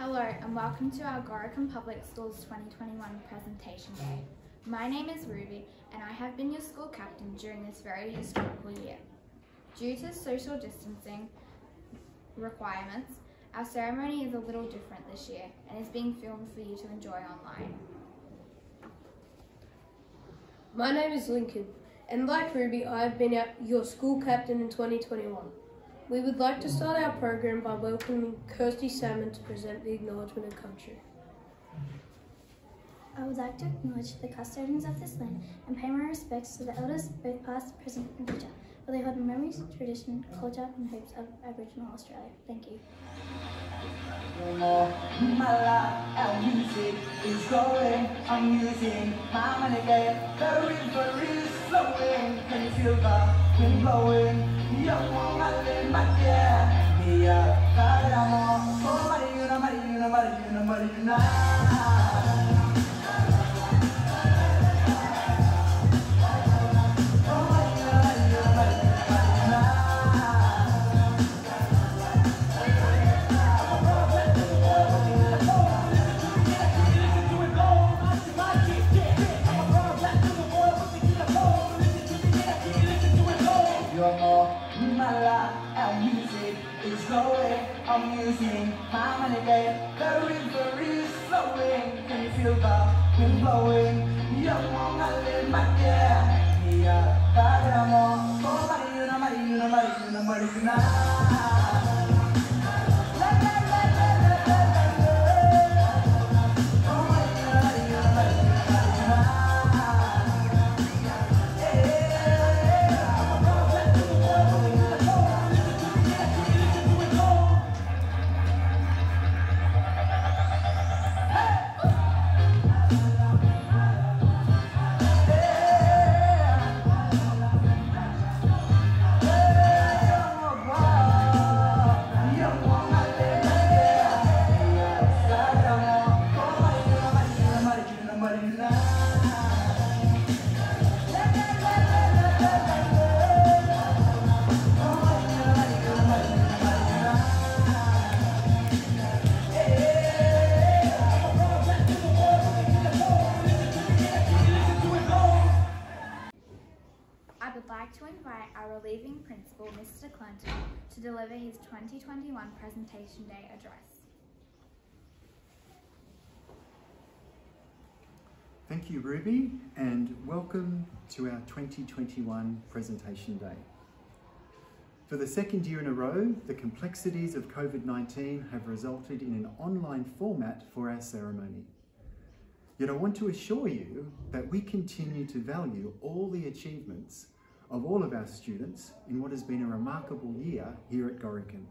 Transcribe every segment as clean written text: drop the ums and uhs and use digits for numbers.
Hello and welcome to our Gorican Public Schools 2021 Presentation Day. My name is Ruby and I have been your school captain during this very historical year. Due to social distancing requirements, our ceremony is a little different this year and is being filmed for you to enjoy online. My name is Lincoln and like Ruby, I have been your school captain in 2021. We would like to start our program by welcoming Kirsty Salmon to present the Acknowledgement of Country. I would like to acknowledge the custodians of this land and pay my respects to the elders, both past, present and future, for they hold the memories, tradition, culture and hopes of Aboriginal Australia. Thank you. Our music is going, I'm using my money game. The river is flowing, can you feel the wind blowing? Young woman in my care, yeah, Karamo, oh Marina. Our music is going, I'm using my money game. The river is flowing, can you feel the wind blowing? Young woman in my care, yeah, Karamo, oh Marina. I would like to invite our relieving principal, Mr. Clinton, to deliver his 2021 Presentation Day address. Thank you, Ruby, and welcome to our 2021 Presentation Day. For the second year in a row, the complexities of COVID-19 have resulted in an online format for our ceremony. Yet I want to assure you that we continue to value all the achievements of all of our students in what has been a remarkable year here at Gorican.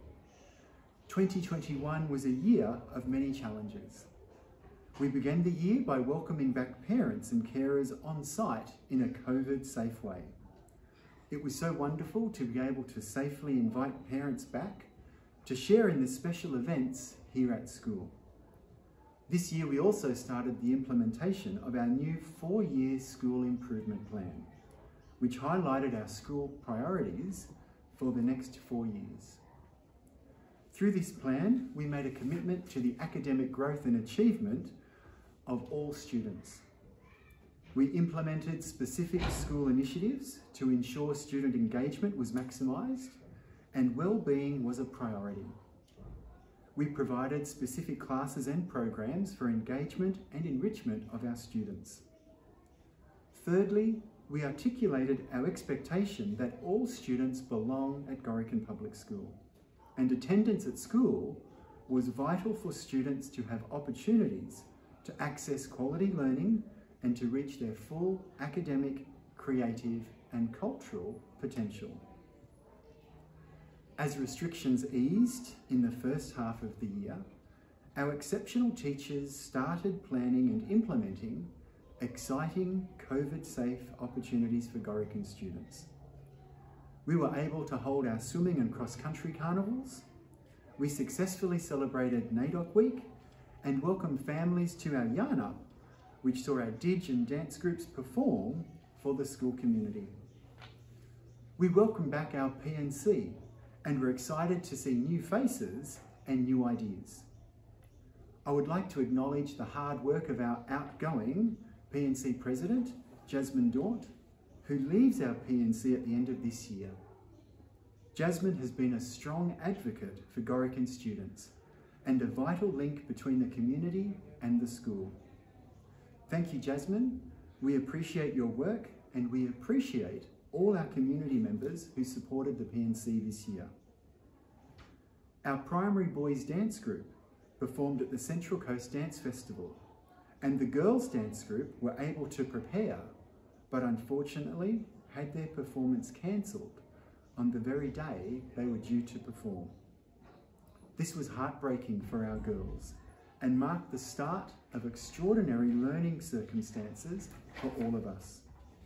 2021 was a year of many challenges. We began the year by welcoming back parents and carers on site in a COVID-safe way. It was so wonderful to be able to safely invite parents back to share in the special events here at school. This year we also started the implementation of our new 4-year school improvement plan, which highlighted our school priorities for the next 4 years. Through this plan, we made a commitment to the academic growth and achievement of all students. We implemented specific school initiatives to ensure student engagement was maximised and well-being was a priority. We provided specific classes and programs for engagement and enrichment of our students. Thirdly, we articulated our expectation that all students belong at Gorican Public School, and attendance at school was vital for students to have opportunities to access quality learning and to reach their full academic, creative and cultural potential. As restrictions eased in the first half of the year, our exceptional teachers started planning and implementing exciting COVID-safe opportunities for Gorican students. We were able to hold our swimming and cross-country carnivals. We successfully celebrated NAIDOC Week and welcomed families to our Yarn Up, which saw our Didge and dance groups perform for the school community. We welcomed back our PNC and we're excited to see new faces and new ideas. I would like to acknowledge the hard work of our outgoing PNC President, Jasmine Daunt, who leaves our PNC at the end of this year. Jasmine has been a strong advocate for Gorican students and a vital link between the community and the school. Thank you, Jasmine. We appreciate your work and we appreciate all our community members who supported the PNC this year. Our primary boys dance group performed at the Central Coast Dance Festival, and the girls dance group were able to prepare, but unfortunately had their performance cancelled on the very day they were due to perform. This was heartbreaking for our girls and marked the start of extraordinary learning circumstances for all of us.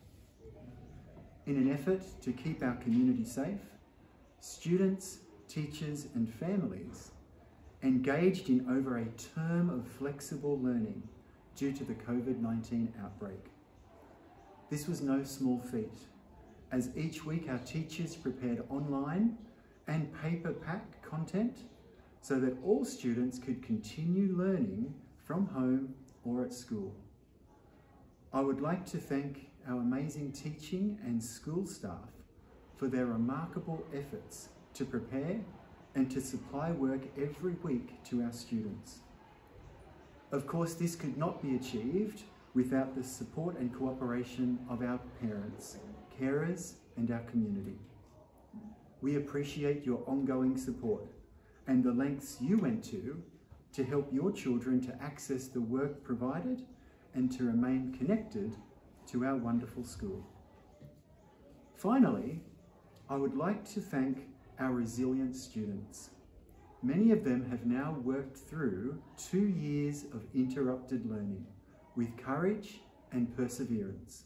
In an effort to keep our community safe, students, teachers and families engaged in over a term of flexible learning due to the COVID-19 outbreak. This was no small feat, as each week our teachers prepared online and paper-pack content so that all students could continue learning from home or at school. I would like to thank our amazing teaching and school staff for their remarkable efforts to prepare and to supply work every week to our students. Of course, this could not be achieved without the support and cooperation of our parents, carers, and our community. We appreciate your ongoing support and the lengths you went to help your children to access the work provided and to remain connected to our wonderful school. Finally, I would like to thank our resilient students. Many of them have now worked through 2 years of interrupted learning with courage and perseverance.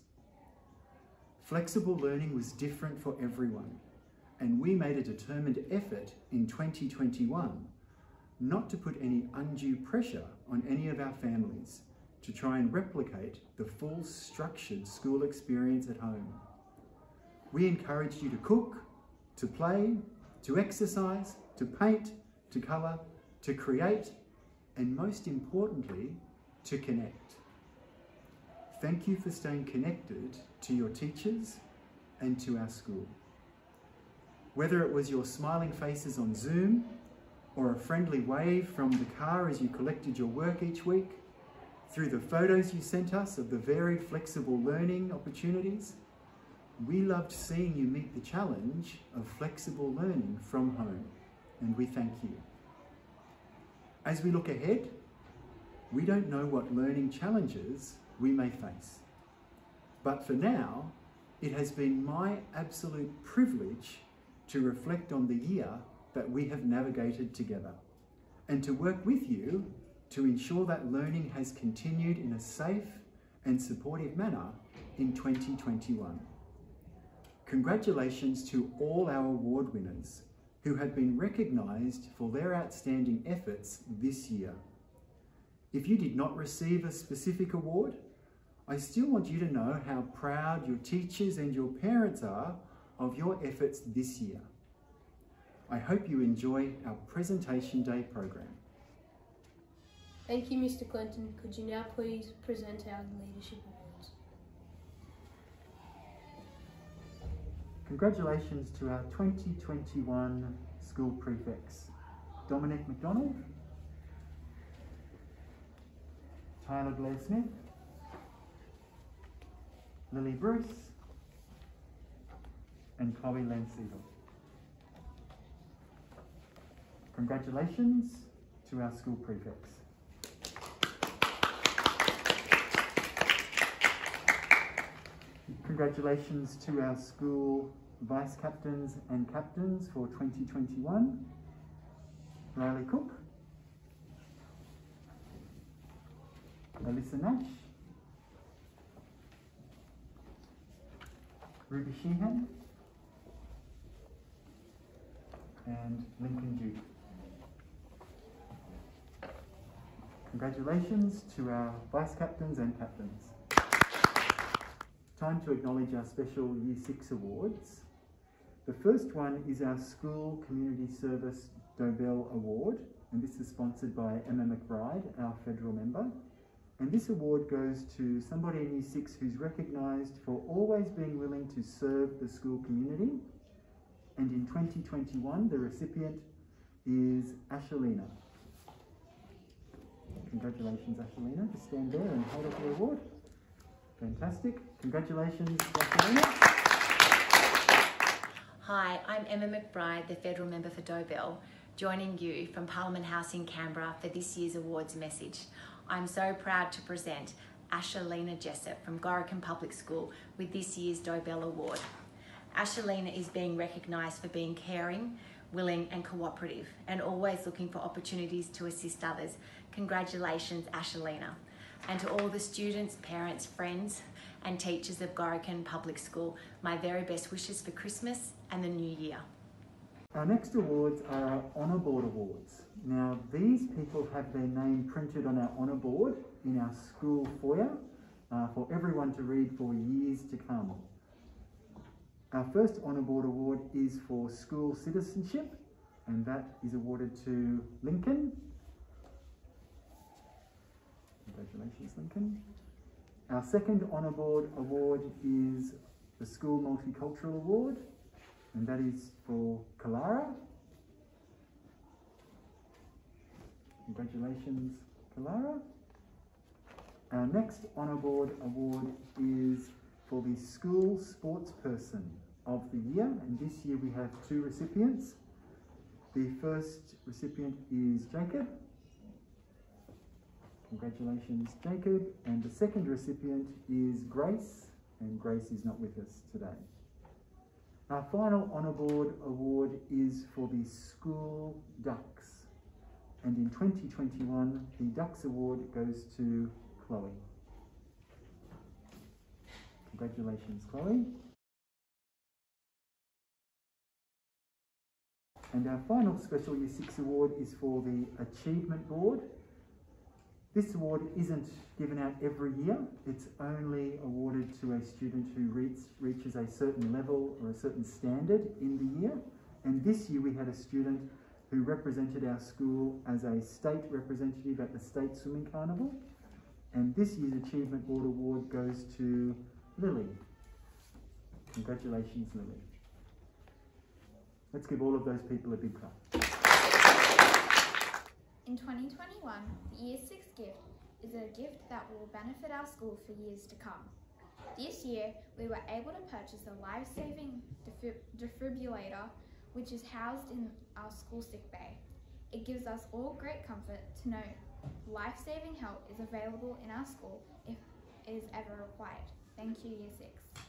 Flexible learning was different for everyone, and we made a determined effort in 2021 not to put any undue pressure on any of our families to try and replicate the full structured school experience at home. We encouraged you to cook, to play, to exercise, to paint, to colour, to create, and most importantly, to connect. Thank you for staying connected to your teachers and to our school. Whether it was your smiling faces on Zoom or a friendly wave from the car as you collected your work each week, through the photos you sent us of the varied flexible learning opportunities, we loved seeing you meet the challenge of flexible learning from home, and we thank you. As we look ahead, we don't know what learning challenges we may face. But for now, it has been my absolute privilege to reflect on the year that we have navigated together and to work with you to ensure that learning has continued in a safe and supportive manner in 2021. Congratulations to all our award winners who have been recognised for their outstanding efforts this year. If you did not receive a specific award, I still want you to know how proud your teachers and your parents are of your efforts this year. I hope you enjoy our Presentation Day program. Thank you, Mr. Clinton. Could you now please present our leadership awards? Congratulations to our 2021 school prefects, Dominic McDonald, Tyler Blair Smith, Lily Bruce, and Chloe Lancedal. Congratulations to our school prefects. Congratulations to our school vice captains and captains for 2021. Riley Cook, Alyssa Nash, Ruby Sheehan, and Lincoln Duke. Congratulations to our vice captains and captains. Time to acknowledge our special Year 6 awards. The first one is our School Community Service Dobell Award, and this is sponsored by Emma McBride, our federal member. And this award goes to somebody in Year 6 who's recognised for always being willing to serve the school community. And in 2021, the recipient is Ashelina. Congratulations, Ashelina. Just stand there and hold up your award. Fantastic. Congratulations, Ashelina. Hi, I'm Emma McBride, the Federal Member for Dobell, joining you from Parliament House in Canberra for this year's awards message. I'm so proud to present Ashelina Jessup from Gorican Public School with this year's Dobell Award. Ashelina is being recognised for being caring, willing and cooperative and always looking for opportunities to assist others. Congratulations, Ashelina. And to all the students, parents, friends and teachers of Gorican Public School, my very best wishes for Christmas and the new year. Our next awards are our Honour Board Awards. Now, these people have their name printed on our Honour Board in our school foyer for everyone to read for years to come. Our first Honour Board Award is for school citizenship, and that is awarded to Lincoln. Congratulations, Lincoln. Our second Honour Board Award is the School Multicultural Award, and that is for Kalara. Congratulations, Kalara. Our next Honour Board Award is for the School Sportsperson of the Year, and this year we have 2 recipients. The first recipient is Jacob. Congratulations, Jacob. And the second recipient is Grace, and Grace is not with us today. Our final Honour Board Award is for the School Ducks. And in 2021, the Ducks Award goes to Chloe. Congratulations, Chloe. And our final Special Year 6 award is for the Achievement Board. This award isn't given out every year. It's only awarded to a student who reaches a certain level or a certain standard in the year. And this year we had a student who represented our school as a state representative at the State Swimming Carnival. And this year's Achievement Board Award goes to Lily. Congratulations, Lily. Let's give all of those people a big clap. In 2021, the Year 6 gift is a gift that will benefit our school for years to come. This year, we were able to purchase a life-saving defibrillator, which is housed in our school sick bay. It gives us all great comfort to know life-saving help is available in our school if it is ever required. Thank you, Year 6.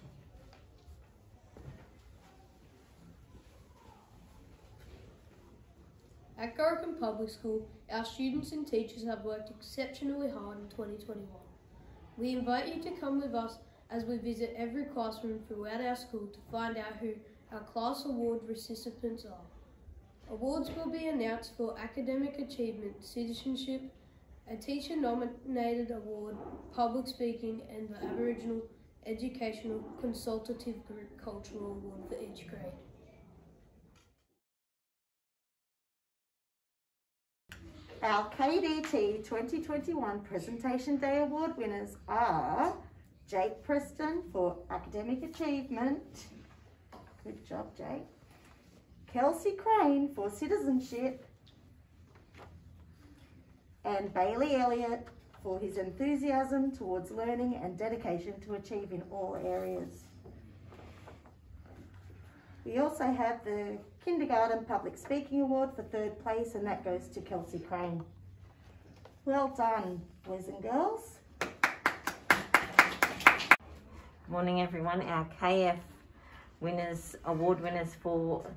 At Gorican Public School, our students and teachers have worked exceptionally hard in 2021. We invite you to come with us as we visit every classroom throughout our school to find out who our class award recipients are. Awards will be announced for academic achievement, citizenship, a teacher-nominated award, public speaking, and the Aboriginal Educational Consultative Group Cultural Award for each grade. Our KDT 2021 Presentation Day Award winners are Jake Preston for Academic Achievement. Good job, Jake. Kelsey Crane for Citizenship. And Bailey Elliott for his enthusiasm towards learning and dedication to achieve in all areas. We also have the Kindergarten Public Speaking Award for 3rd place, and that goes to Kelsey Crane. Well done, boys and girls. Good morning, everyone. Our KF award winners for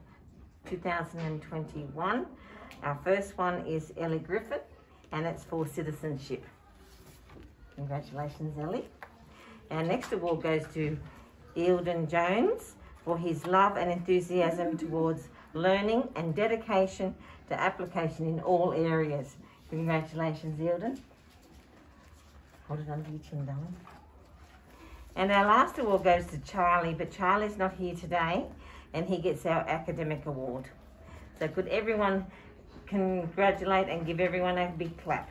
2021. Our first one is Ellie Griffith, and it's for citizenship. Congratulations, Ellie. Our next award goes to Eildon Jones for his love and enthusiasm towards learning and dedication to application in all areas. Congratulations, Eildon. Hold it under your chin, darling. And our last award goes to Charlie, but Charlie's not here today. and he gets our academic award. So could everyone congratulate and give everyone a big clap?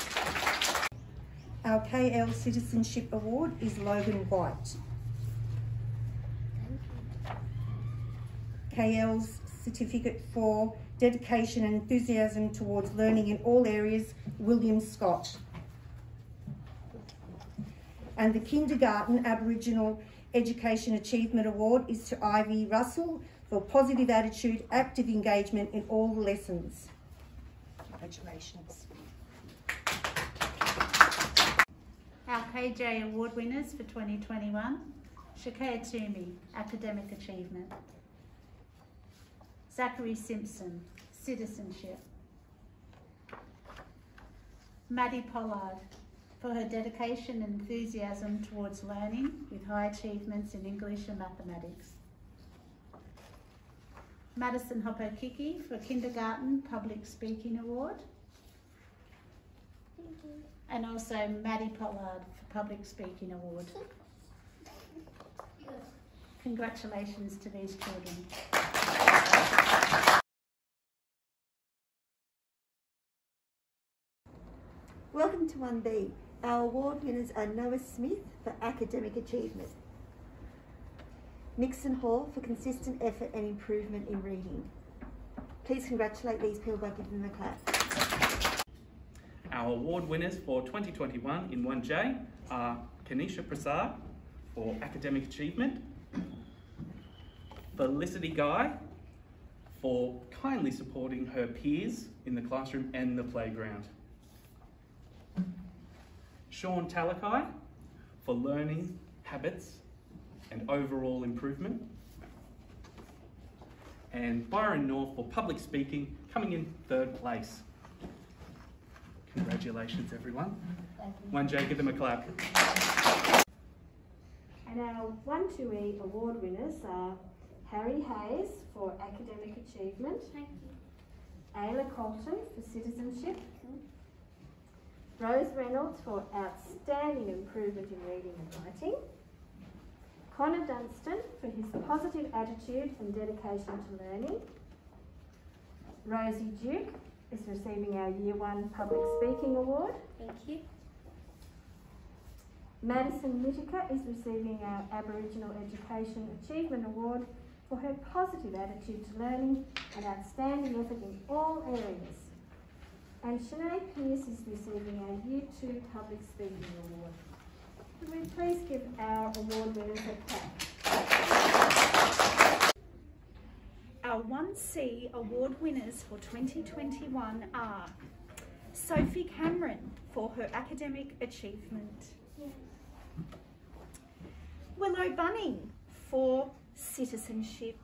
Our KL Citizenship Award is Logan White. KL's Certificate for Dedication and Enthusiasm towards Learning in All Areas, William Scott. And the Kindergarten Aboriginal Education Achievement Award is to Ivy Russell for positive attitude, active engagement in all lessons. Congratulations. Our KJ Award winners for 2021, Shakea Toomey, Academic Achievement. Zachary Simpson, Citizenship. Maddie Pollard, for her dedication and enthusiasm towards learning with high achievements in English and mathematics. Madison Hopokiki for Kindergarten Public Speaking Award. And also Maddie Pollard for Public Speaking Award. Congratulations to these children. Welcome to 1B. Our award winners are Noah Smith for Academic Achievement, Nixon Hall for consistent effort and improvement in reading. Please congratulate these people by giving them a clap. Our award winners for 2021 in 1J are Kanisha Prasad for Academic Achievement, Felicity Guy for kindly supporting her peers in the classroom and the playground, Sean Talakai for learning habits and overall improvement, and Byron North for public speaking, coming in 3rd place. Congratulations, everyone. 1J, give them a clap. And our 1-2E award winners are Harry Hayes for Academic Achievement, Ayla Colton for Citizenship, Rose Reynolds for Outstanding Improvement in Reading and Writing, Connor Dunstan for his positive attitude and dedication to learning, Rosie Duke is receiving our Year 1 Public Speaking Award. Thank you. Madison Whittaker is receiving our Aboriginal Education Achievement Award for her positive attitude to learning and outstanding effort in all areas. And Sinead Pearce is receiving our Year 2 Public Speaking Award. Could we please give our award winners a clap? Our 1C award winners for 2021 are Sophie Cameron for her academic achievement, Willow Bunning for citizenship,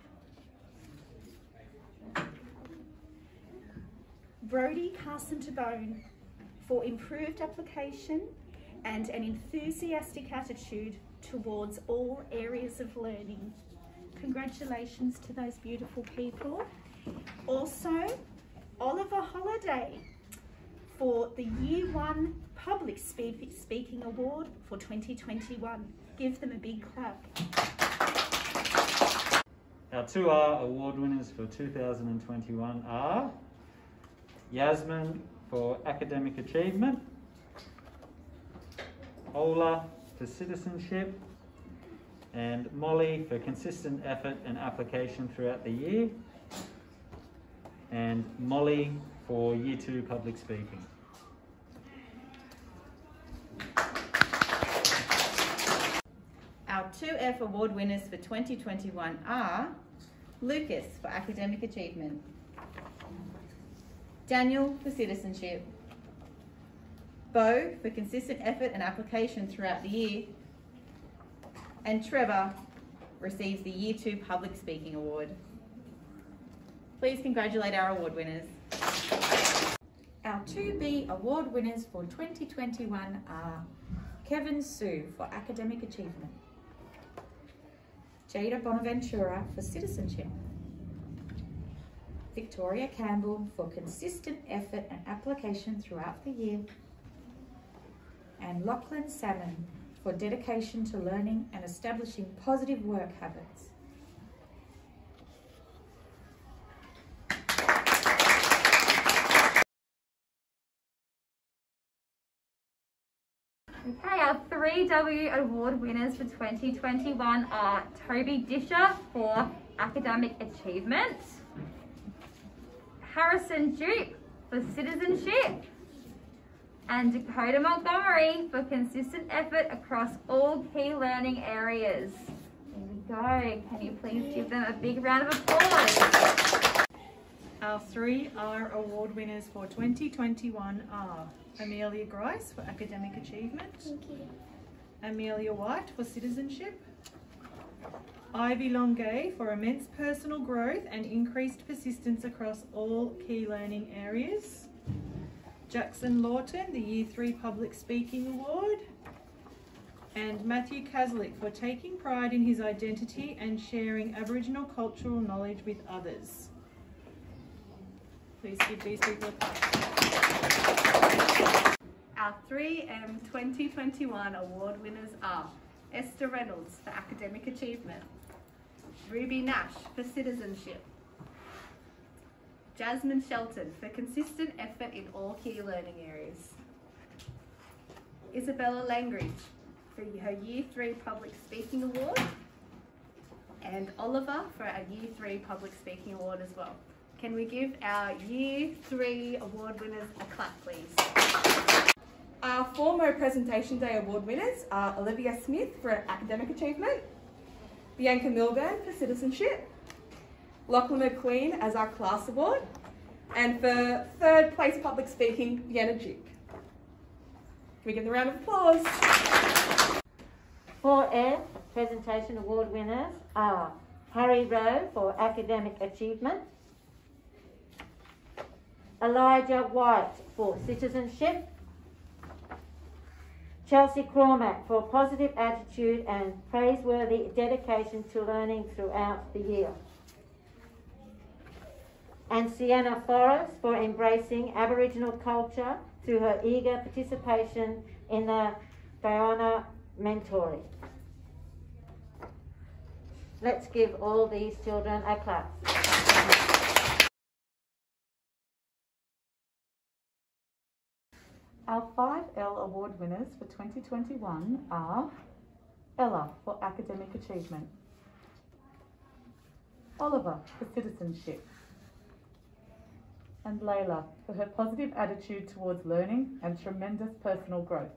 Brody Carson-Tabone for improved application and an enthusiastic attitude towards all areas of learning. Congratulations to those beautiful people. Also, Oliver Holiday for the Year 1 Public Speaking Award for 2021. Give them a big clap. Our 2R award winners for 2021 are Yasmin for Academic Achievement, Ola for Citizenship, and Molly for consistent effort and application throughout the year, and Molly for Year 2 Public Speaking. Our 2F award winners for 2021 are Lucas for Academic Achievement, Daniel for Citizenship, Bo for consistent effort and application throughout the year, and Trevor receives the Year 2 Public Speaking Award. Please congratulate our award winners. Our 2B award winners for 2021 are Kevin Sue for Academic Achievement, Jada Bonaventura for Citizenship, Victoria Campbell for consistent effort and application throughout the year, and Lachlan Salmon for dedication to learning and establishing positive work habits. 3W award winners for 2021 are Toby Disher for academic achievement, Harrison Duke for citizenship, and Dakota Montgomery for consistent effort across all key learning areas. Here we go. Can you please give them a big round of applause? Our 3R award winners for 2021 are Amelia Grice for academic achievement, Amelia White for citizenship, Ivy Longay for immense personal growth and increased persistence across all key learning areas, Jackson Lawton, the Year 3 Public Speaking Award, and Matthew Kaslik for taking pride in his identity and sharing Aboriginal cultural knowledge with others. Please give these people a clap. Our 3M 2021 award winners are Esther Reynolds for academic achievement, Ruby Nash for citizenship, Jasmine Shelton for consistent effort in all key learning areas, Isabella Langridge for her Year 3 Public Speaking Award, and Oliver for our Year 3 Public Speaking Award as well. Can we give our Year 3 award winners a clap, please? Our former Presentation Day award winners are Olivia Smith for academic achievement, Bianca Milburn for citizenship, Lachlan McQueen as our class award, and for 3rd place public speaking, Vienna Duke. Can we give them a round of applause? 4F Presentation Award winners are Harry Rowe for academic achievement, Elijah White for citizenship, Chelsea Cormack for positive attitude and praiseworthy dedication to learning throughout the year, and Sienna Forrest for embracing Aboriginal culture through her eager participation in the Guyana mentoring. Let's give all these children a clap. Our 5L award winners for 2021 are Ella for academic achievement, Oliver for citizenship, and Layla for her positive attitude towards learning and tremendous personal growth.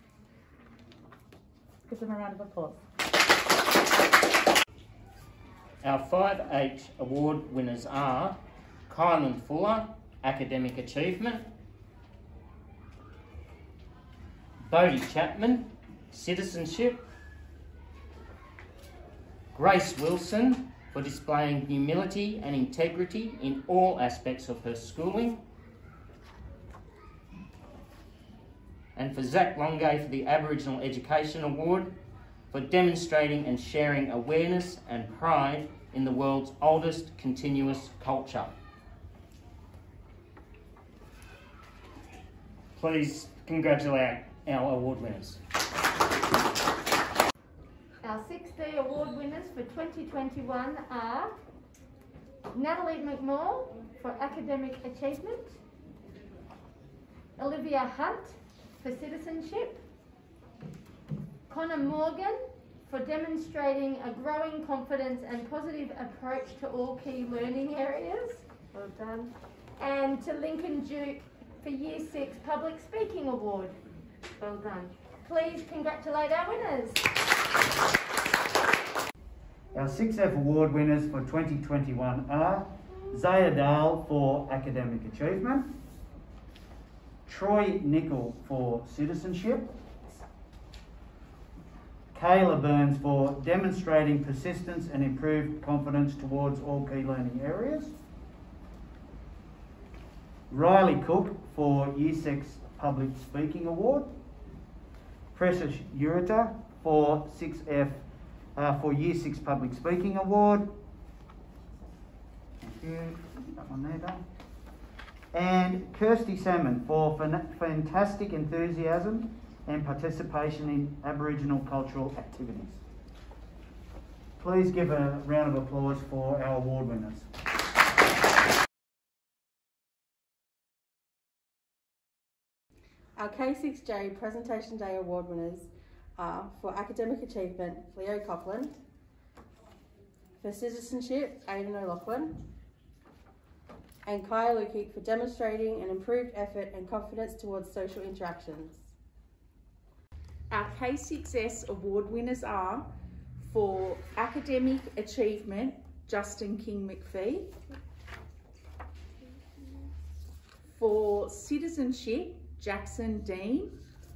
Give them a round of applause. Our 5H award winners are Kylan Fuller, academic achievement, Bodie Chapman, citizenship, Grace Wilson for displaying humility and integrity in all aspects of her schooling, and for Zach Longay for the Aboriginal Education Award for demonstrating and sharing awareness and pride in the world's oldest continuous culture. Please congratulate our award winners. Our 6D award winners for 2021 are Natalie McMall for academic achievement, Olivia Hunt for citizenship, Connor Morgan for demonstrating a growing confidence and positive approach to all key learning areas, well done, and to Lincoln Duke for Year 6 Public Speaking Award, well done. Please congratulate our winners. Our 6F award winners for 2021 are Zaya Dahl for academic achievement, Troy Nickel for citizenship, Kayla Burns for demonstrating persistence and improved confidence towards all key learning areas, Riley Cook for Year 6 Public Speaking Award, Precious Urita for 6F for Year 6 Public Speaking Award. Thank you. That one there done. And Kirsty Salmon for fantastic enthusiasm and participation in Aboriginal cultural activities. Please give a round of applause for our award winners. Our K6J Presentation Day award winners are for academic achievement, Leo Copeland. For citizenship, Aidan O'Loughlin. And Kaya Lukic for demonstrating an improved effort and confidence towards social interactions. Our K6S award winners are for academic achievement, Justin King McPhee. For citizenship, Jackson Dean.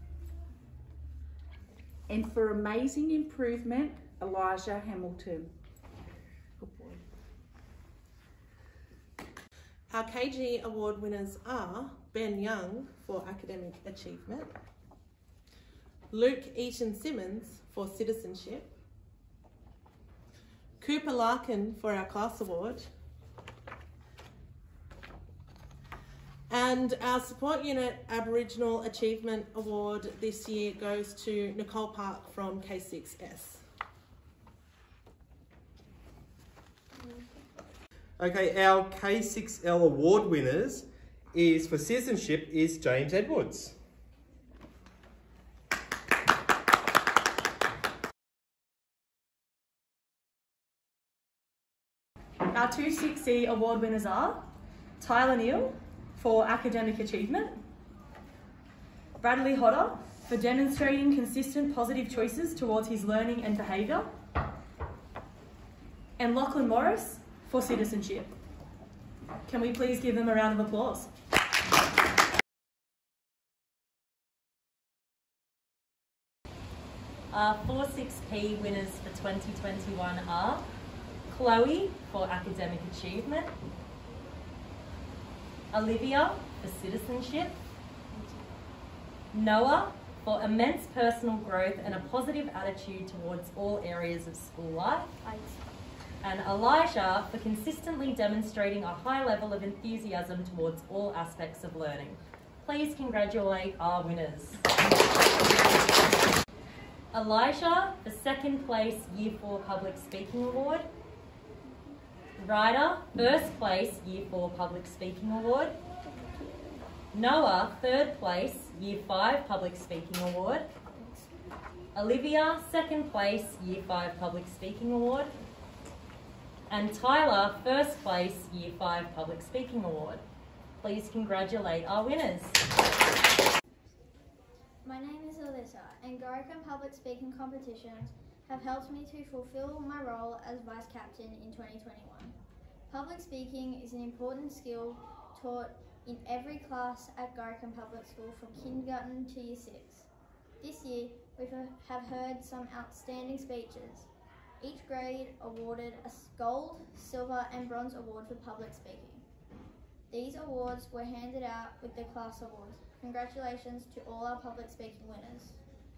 And for amazing improvement, Elijah Hamilton. Our KG award winners are Ben Young for academic achievement, Luke Eaton Simmons for citizenship, Cooper Larkin for our class award, and our support unit Aboriginal Achievement Award this year goes to Nicole Park from K6S. Okay, our K6L award winners is for citizenship is James Edwards. Our 260 award winners are Tyler Neal for academic achievement, Bradley Hodder for demonstrating consistent positive choices towards his learning and behaviour, and Lachlan Morris for citizenship. Can we please give them a round of applause? Our 4-6P winners for 2021 are Chloe for academic achievement, Olivia for citizenship, Noah for immense personal growth and a positive attitude towards all areas of school life, and Elijah for consistently demonstrating a high level of enthusiasm towards all aspects of learning. Please congratulate our winners. Elijah for second place Year 4 Public Speaking Award, Ryder first place Year 4 Public Speaking Award, Noah third place Year 5 Public Speaking Award, Olivia second place Year 5 Public Speaking Award, and Tyler first place Year 5 Public Speaking Award. Please congratulate our winners. My name is Alyssa, and Gorican Public Speaking competitions have helped me to fulfill my role as Vice Captain in 2021. Public speaking is an important skill taught in every class at Gorican Public School from kindergarten to Year 6. This year, we have heard some outstanding speeches. Each grade awarded a gold, silver and bronze award for public speaking. These awards were handed out with the class awards. Congratulations to all our public speaking winners.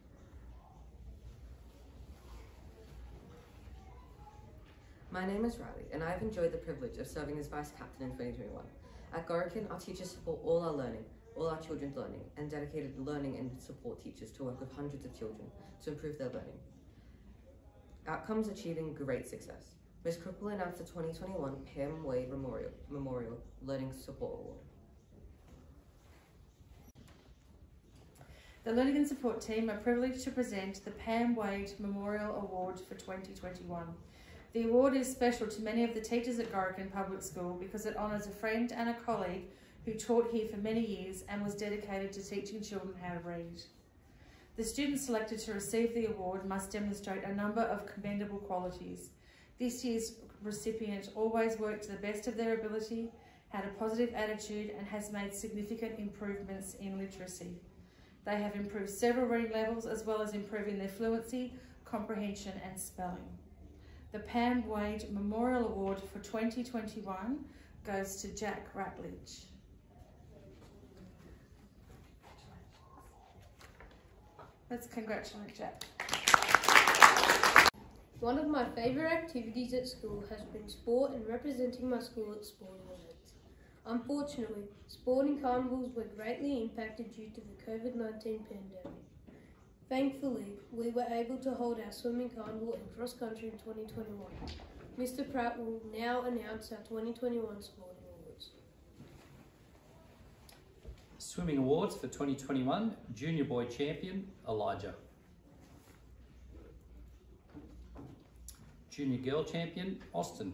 My name is Riley, and I have enjoyed the privilege of serving as Vice Captain in 2021. At Gorican, our teachers support all our learning, all our children's learning, and dedicated learning and support teachers to work with hundreds of children to improve their learning. Outcomes achieving great success. Ms. Cripple announced the 2021 Pam Wade Memorial Learning Support Award. The Learning and Support team are privileged to present the Pam Wade Memorial Award for 2021. The award is special to many of the teachers at Gorican Public School because it honours a friend and a colleague who taught here for many years and was dedicated to teaching children how to read. The students selected to receive the award must demonstrate a number of commendable qualities. This year's recipient always worked to the best of their ability, had a positive attitude and has made significant improvements in literacy. They have improved several reading levels as well as improving their fluency, comprehension and spelling. The Pam Wade Memorial Award for 2021 goes to Jack Ratledge. Let's congratulate Jack. One of my favourite activities at school has been sport and representing my school at sporting events. Unfortunately, sporting carnivals were greatly impacted due to the COVID-19 pandemic. Thankfully, we were able to hold our swimming carnival and cross country in 2021. Mr. Pratt will now announce our 2021 sporting awards. Swimming awards for 2021, Junior Boy Champion, Elijah. Junior Girl Champion, Austin.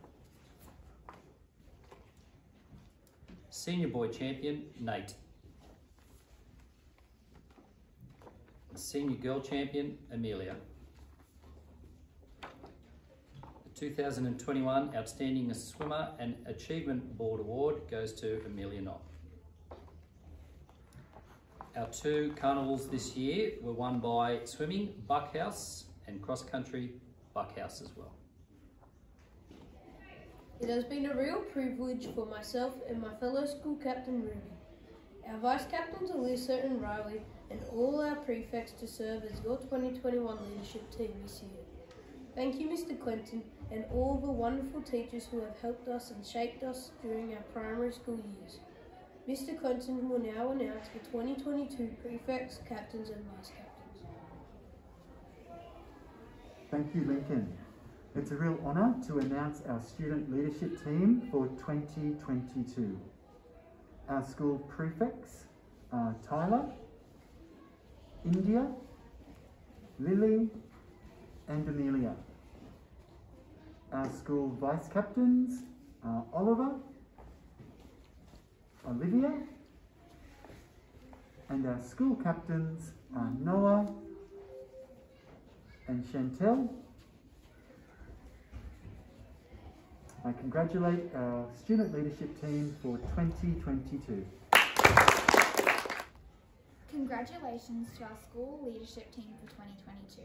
Senior Boy Champion, Nate. Senior Girl Champion, Amelia. The 2021 Outstanding Swimmer and Achievement Board Award goes to Amelia Knott. Our 2 carnivals this year were won by swimming, Buckhouse, and cross country, Buckhouse as well. It has been a real privilege for myself and my fellow school captain Ruby, our vice captains Alyssa and Riley, and all our prefects to serve as your 2021 leadership team this year. Thank you, Mr. Clinton, and all the wonderful teachers who have helped us and shaped us during our primary school years. Mr. Clinton will now announce the 2022 prefects, captains and vice captains. Thank you, Lincoln. It's a real honour to announce our student leadership team for 2022. Our school prefects are Tyler, India, Lily and Amelia. Our school vice captains are Oliver, Olivia, and our school captains are Noah and Chantel. I congratulate our student leadership team for 2022. Congratulations to our school leadership team for 2022.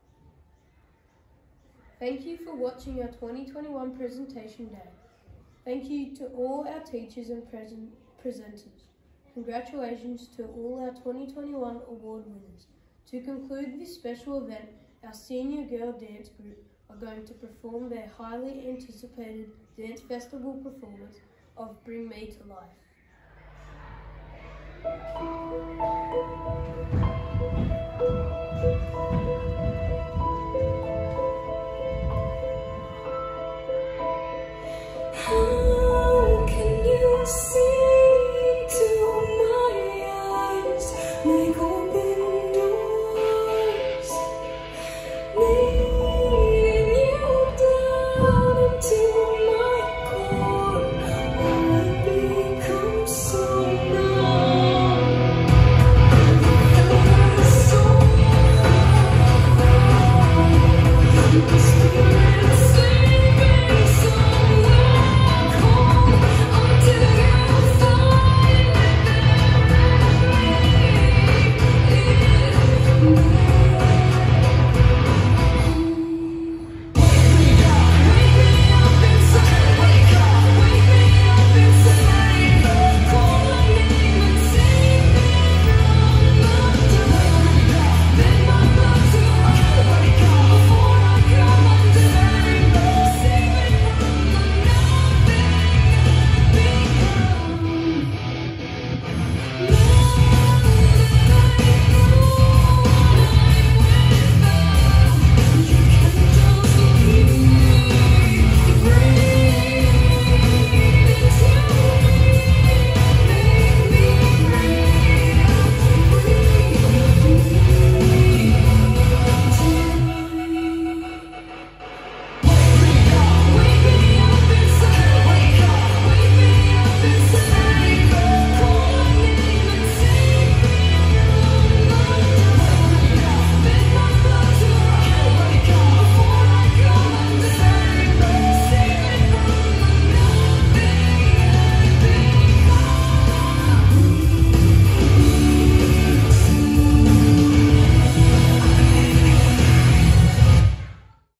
Thank you for watching our 2021 presentation day. Thank you to all our teachers and presenters. Congratulations to all our 2021 award winners. To conclude this special event, our senior girl dance group are going to perform their highly anticipated dance festival performance of Bring Me to Life.